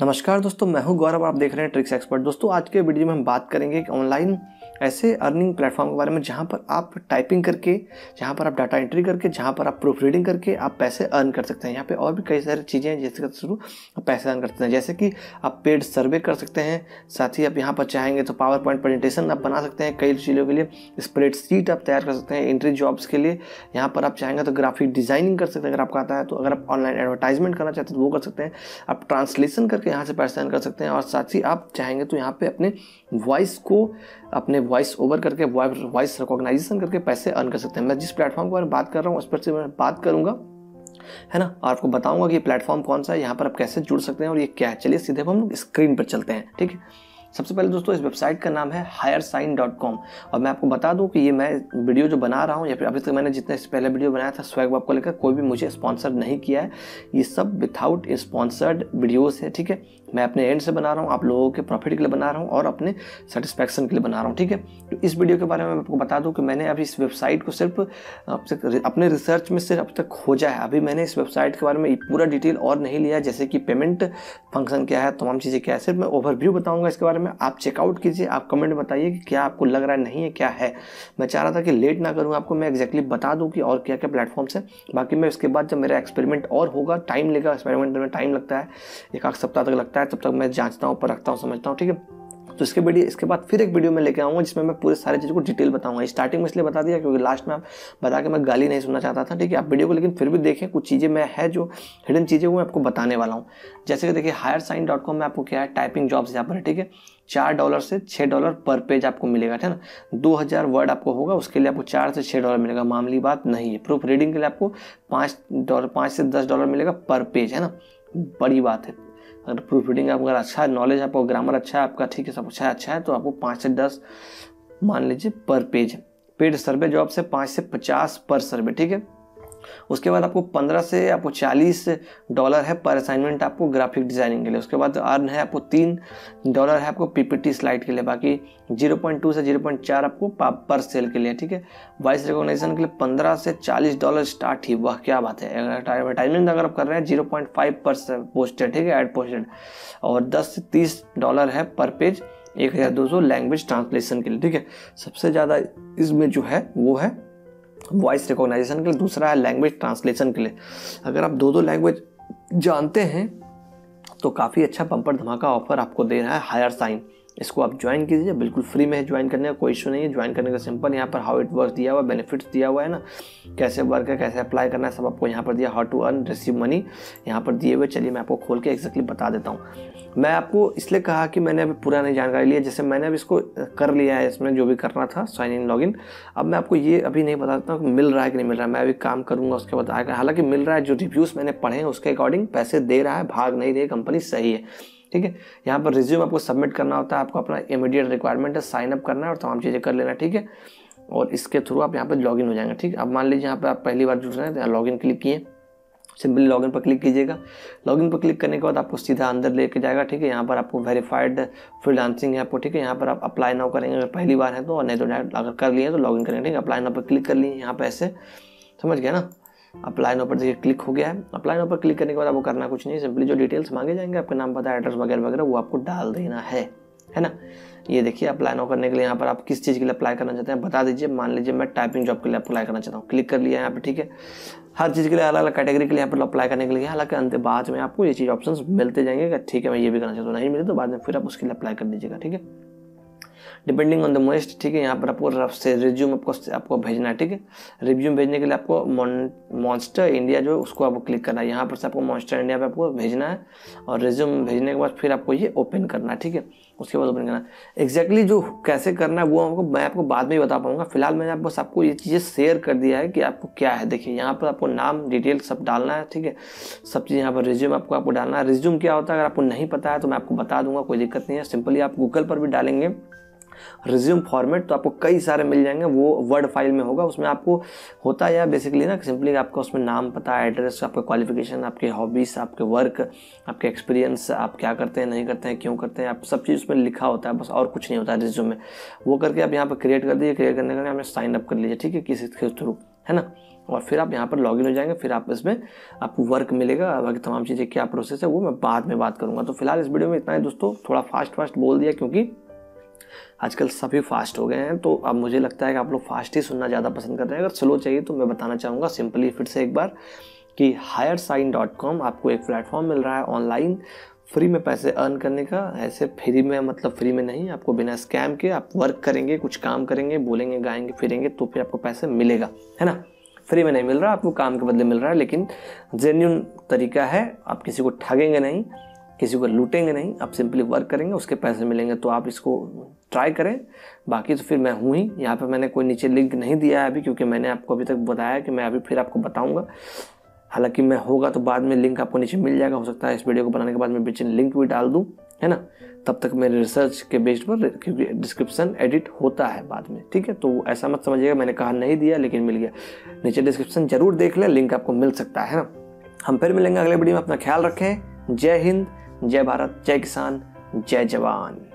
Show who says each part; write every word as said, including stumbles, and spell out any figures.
Speaker 1: नमस्कार दोस्तों, मैं हूं गौरव। आप देख रहे हैं ट्रिक्स एक्सपर्ट। दोस्तों, आज के वीडियो में हम बात करेंगे कि ऑनलाइन ऐसे अर्निंग प्लेटफॉर्म के बारे में जहां पर आप टाइपिंग करके, जहां पर आप डाटा एंट्री करके, जहां पर आप प्रूफ रीडिंग करके आप पैसे अर्न कर सकते हैं। यहाँ पे और भी कई सारी चीज़ें हैं जिसके थ्रू आप पैसे अर्न कर सकते हैं, जैसे कि आप पेड सर्वे कर सकते हैं। साथ ही आप यहाँ पर चाहेंगे तो पावर पॉइंट प्रेजेंटेशन आप बना सकते हैं कई चीज़ों के लिए। स्प्रेडशीट आप तैयार कर सकते हैं एंट्री जॉब्स के लिए। यहाँ पर आप चाहेंगे तो ग्राफिक डिजाइनिंग कर सकते हैं अगर आपको आता है तो। अगर आप ऑनलाइन एडवर्टाइजमेंट करना चाहते हैं तो वो कर सकते हैं। आप ट्रांसलेशन करके यहाँ से पैसे अर्न कर सकते हैं। और साथ ही आप चाहेंगे तो यहाँ पे अपने वॉइस को, अपने वॉइस ओवर करके, वॉइस रिकॉग्नाइजेशन करके पैसे अर्न कर सकते हैं। मैं जिस प्लेटफॉर्म के बारे में बात कर रहा हूँ उस पर से मैं बात करूंगा, है ना, और आपको बताऊंगा कि ये प्लेटफॉर्म कौन सा है, यहाँ पर आप कैसे जुड़ सकते हैं और ये क्या है। चलिए सीधे हम लोग स्क्रीन पर चलते हैं। ठीक है, सबसे पहले दोस्तों इस वेबसाइट का नाम है हायर साइन डॉट कॉम। और मैं आपको बता दूं कि ये मैं वीडियो जो बना रहा हूँ या फिर अभी तक मैंने जितने से पहले वीडियो बनाया था स्वैग वैग को लेकर, कोई भी मुझे स्पॉन्सर नहीं किया है। ये सब विथआउट स्पॉन्सर्ड वीडियोस है। ठीक है, मैं अपने एंड से बना रहा हूँ, आप लोगों के प्रॉफिट के लिए बना रहा हूँ और अपने सेटिस्फैक्शन के लिए बना रहा हूँ। ठीक है, तो इस वीडियो के बारे में मैं आपको बता दूं कि मैंने अभी इस वेबसाइट को सिर्फ अपने रिसर्च में से अब तक खोजा है। अभी मैंने इस वेबसाइट के बारे में पूरा डिटेल और नहीं लिया है, जैसे कि पेमेंट फंक्शन क्या है, तमाम चीज़ें क्या है। सिर्फ मैं ओवरव्यू बताऊंगा इसके बारे में। आप चेकआउट कीजिए, आप कमेंट बताइए कि क्या आपको लग रहा है, नहीं है, क्या है। मैं चाह रहा था कि लेट ना करूँ आपको, मैं एक्जैक्टली बता दूं कि और क्या क्या प्लेटफॉर्म्स है। बाकी मैं इसके बाद जब मेरा एक्सपेरिमेंट और होगा, टाइम लेगा, एक्सपेरिमेंट में टाइम लगता है, एक आध सप्ताह तक लगता है, तब तक मैं जांचता हूँ, पर रखता हूँ, समझता हूँ। ठीक है, तो इसके वीडियो इसके बाद फिर एक वीडियो में लेके आऊँगा जिसमें मैं पूरे सारे चीज़ को डिटेल बताऊंगा। स्टार्टिंग में इसलिए बता दिया क्योंकि लास्ट में आप बता के मैं गाली नहीं सुनना चाहता था। ठीक है, आप वीडियो को लेकिन फिर भी देखें, कुछ चीज़ें मैं है जो हिडन चीज़ें वो मैं आपको बताने वाला हूँ। जैसे कि देखिए हायर साइन डॉट कॉम में आपको क्या है, टाइपिंग जॉब्स यहाँ पर है। ठीक है, चार डॉलर से छः डॉलर पर पेज आपको मिलेगा। ठीक है ना, दो हज़ार वर्ड आपको होगा, उसके लिए आपको चार से छः डॉलर मिलेगा, मामूली बात नहीं है। प्रूफ रीडिंग के लिए आपको पाँच डॉलर पाँच से दस डॉलर मिलेगा पर पेज, है ना, बड़ी बात है। अगर प्रूफ रीडिंग आपका अगर अच्छा है, नॉलेज आपको, ग्रामर अच्छा है आपका, ठीक है, सब अच्छा है अच्छा है तो आपको पाँच से दस मान लीजिए पर पेज। पेड सर्वे जॉब से पाँच से पचास पर सर्वे। ठीक है, उसके बाद आपको पंद्रह से आपको चालीस डॉलर है पर असाइनमेंट आपको ग्राफिक डिजाइनिंग के लिए। उसके बाद अर्न है आपको तीन डॉलर है आपको पीपीटी स्लाइड के लिए। बाकी ज़ीरो पॉइंट टू से ज़ीरो पॉइंट फोर आपको पर सेल के लिए। ठीक है, वॉइस रिकॉग्निशन के लिए पंद्रह से चालीस डॉलर स्टार्ट ही, वाह क्या बात है। एडवर्टाइजमेंट अगर आप कर रहे हैं ज़ीरो पॉइंट फाइव पर पोस्टेड, ठीक है, एड पोस्टेड, और दस से तीस डॉलर है पर पेज, एक हज़ार दो सौ लैंग्वेज ट्रांसलेशन के लिए। ठीक है, सबसे ज़्यादा इसमें जो है वो है वॉइस रिकॉग्नाइजेशन के लिए, दूसरा है लैंग्वेज ट्रांसलेशन के लिए। अगर आप दो दो लैंग्वेज जानते हैं तो काफ़ी अच्छा बम्पर धमाका ऑफर आपको दे रहा है हायर साइन। इसको आप ज्वाइन कीजिए, बिल्कुल फ्री में है, ज्वाइन करने का कोई इशू नहीं है। ज्वाइन करने का सिंपल, यहाँ पर हाउ इट वर्क दिया हुआ है, बेनिफिट्स दिया हुआ है ना, कैसे वर्क है, कैसे अप्लाई करना है, सब आपको यहाँ पर दिया। How to earn receive money यहाँ पर दिए हुए। चलिए मैं आपको खोल के एक्जैक्टली बता देता हूँ। मैं आपको इसलिए कहा कि मैंने अभी पूरा नहीं जानकारी लिया, जैसे मैंने अभी इसको कर लिया है, इसमें जो भी करना था साइन इन लॉगिन। अब मैं आपको ये अभी नहीं बता सकता हूँ मिल रहा है कि नहीं मिल रहा है, मैं अभी काम करूँगा उसके बाद आएगा। हालांकि मिल रहा है, जो रिव्यूज़ मैंने पढ़े हैं उसके अकॉर्डिंग पैसे दे रहा है, भाग नहीं रही कंपनी, सही है। ठीक है, यहाँ पर रिज्यूम आपको सबमिट करना होता है, आपको अपना इमीडिएट रिक्वायरमेंट है, साइन अप करना है और तमाम चीज़ें कर लेना। ठीक है, और इसके थ्रू आप यहाँ पर लॉगिन हो जाएंगे। ठीक है, अब मान लीजिए यहाँ पर आप पहली बार जुड़ रहे हैं तो यहाँ लॉगिन क्लिक किए, सिंपली लॉगिन पर क्लिक कीजिएगा। लॉगिन पर क्लिक करने के बाद आपको सीधा अंदर लेके जाएगा। ठीक है, यहाँ पर आपको वेरीफाइड फ्रीलांसिंग है आपको। ठीक है, यहाँ पर आप अप्लाई नाउ करेंगे अगर पहली बार है तो, और नहीं तो डायरेक्ट अगर कर लिए तो लॉगिन करेंगे। ठीक है, अप्लाई नाउ पर क्लिक कर लिए, यहाँ पर ऐसे समझ गया ना। अप्लाई नाउ पर देखिए क्लिक हो गया है। अप्लाई नाउ पर क्लिक करने के बाद आपको करना कुछ नहीं, सिंपली जो डिटेल्स मांगे जाएंगे, आपका नाम, पता, एड्रेस वगैरह वगैरह, वो आपको डाल देना है, है ना। ये देखिए अप्लाई नाउ करने के लिए यहाँ पर आप किस चीज़ के लिए अप्लाई करना चाहते हैं बता दीजिए। मान लीजिए मैं टाइपिंग जॉब के लिए अप्लाई करना चाहता हूँ, क्लिक कर लिया यहाँ पे। ठीक है, हर चीज़ के लिए अलग अलग कैटेगरी के लिए यहाँ पर अप्लाई करने के लिए, हालांकि अंत बाद में आपको ये चीज़ ऑप्शंस मिलते जाएंगे। ठीक है, मैं ये भी करना चाहता हूँ, नहीं मिले तो बाद में फिर आप उसके लिए अप्लाई कर दीजिएगा। ठीक है, डिपेंडिंग ऑन द मोस्ट। ठीक है, यहाँ पर आपको रफ से रिज्यूम आपको आपको भेजना है। ठीक है, रिज्यूम भेजने के लिए आपको मॉन्स्टर इंडिया जो उसको आपको क्लिक करना है, यहाँ पर से आपको मॉन्स्टर इंडिया पे आपको भेजना है और रिज्यूम भेजने के बाद फिर आपको ये ओपन करना है। ठीक है, उसके बाद ओपन करना एक्जैक्टली जो कैसे करना है वो आपको मैं आपको बाद में ही बता पाऊंगा। फिलहाल मैंने आप बस आपको ये चीज़ें शेयर कर दिया है कि आपको क्या है। देखिए यहाँ पर आपको नाम, डिटेल सब डालना है। ठीक है, सब चीज़ यहाँ पर रिज्यूम आपको आपको डालना है। रिज्यूम क्या होता है अगर आपको नहीं पता है तो मैं आपको बता दूंगा, कोई दिक्कत नहीं है। सिंपली आप गूगल पर भी डालेंगे रिज्यूम फॉर्मेट तो आपको कई सारे मिल जाएंगे, वो वर्ड फाइल में होगा। उसमें आपको होता है बेसिकली ना, सिंपली आपका उसमें नाम, पता, एड्रेस, आपका क्वालिफिकेशन, आपके हॉबीज़, आपके वर्क, आपके एक्सपीरियंस, आप क्या करते हैं, नहीं करते हैं, क्यों करते हैं, आप सब चीज़ उसमें लिखा होता है, बस और कुछ नहीं होता है रिज्यूम में। वो करके आप यहाँ पर क्रिएट कर दीजिए। क्रिएट करने के लिए हमें साइन अप कर लीजिए। ठीक है, किसी के थ्रू, है ना। और फिर आप यहाँ पर लॉगिन हो जाएंगे, फिर आप इसमें आपको वर्क मिलेगा। बाकी तमाम चीज़ें क्या प्रोसेस है वो मैं बाद में बात करूँगा। तो फिलहाल इस वीडियो में इतना है दोस्तों, थोड़ा फास्ट फास्ट बोल दिया क्योंकि आजकल सभी फास्ट हो गए हैं, तो अब मुझे लगता है कि आप लोग फास्ट ही सुनना ज़्यादा पसंद कर रहे हैं। अगर स्लो चाहिए तो मैं बताना चाहूँगा सिंपली फिर से एक बार कि हायर साइन डॉट कॉम आपको एक प्लेटफॉर्म मिल रहा है ऑनलाइन फ्री में पैसे अर्न करने का। ऐसे फ्री में मतलब फ्री में नहीं, आपको बिना स्कैम के आप वर्क करेंगे, कुछ काम करेंगे, बोलेंगे, गाएंगे, फिरेंगे तो फिर आपको पैसे मिलेगा, है ना। फ्री में नहीं मिल रहा, आपको काम के बदले मिल रहा है, लेकिन जेन्युइन तरीका है। आप किसी को ठगेंगे नहीं, किसी को लूटेंगे नहीं, आप सिंपली वर्क करेंगे, उसके पैसे मिलेंगे। तो आप इसको ट्राई करें। बाकी तो फिर मैं हूँ ही यहाँ पे, मैंने कोई नीचे लिंक नहीं दिया है अभी, क्योंकि मैंने आपको अभी तक बताया कि मैं अभी फिर आपको बताऊँगा। हालांकि मैं होगा तो बाद में लिंक आपको नीचे मिल जाएगा, हो सकता है इस वीडियो को बनाने के बाद मैं बीच में लिंक भी डाल दूँ, है ना। तब तक मेरे रिसर्च के बेस्ड पर, क्योंकि डिस्क्रिप्शन एडिट होता है बाद में, ठीक है। तो ऐसा मत समझिएगा मैंने कहा नहीं दिया लेकिन मिल गया। नीचे डिस्क्रिप्शन जरूर देख लें, लिंक आपको मिल सकता है ना। हम फिर मिलेंगे अगले वीडियो में। अपना ख्याल रखें। जय हिंद, जय भारत, जय किसान, जय जवान।